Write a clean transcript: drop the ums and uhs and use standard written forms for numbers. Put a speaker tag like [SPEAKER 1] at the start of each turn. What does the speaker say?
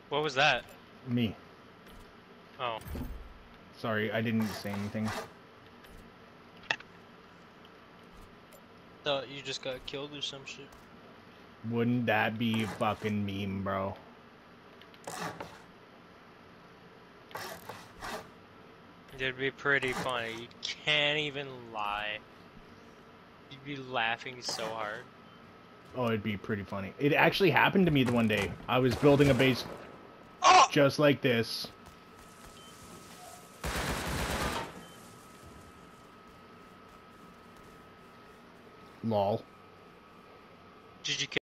[SPEAKER 1] What was that?
[SPEAKER 2] Me.
[SPEAKER 1] Oh.
[SPEAKER 2] Sorry, I didn't say anything.
[SPEAKER 1] Thought you just got killed or some shit.
[SPEAKER 2] Wouldn't that be a fucking meme, bro?
[SPEAKER 1] It'd be pretty funny. You can't even lie. You'd be laughing so hard.
[SPEAKER 2] Oh, it'd be pretty funny. It actually happened to me the one day. I was building a base
[SPEAKER 1] Oh!
[SPEAKER 2] just like this. Lol.
[SPEAKER 1] Did you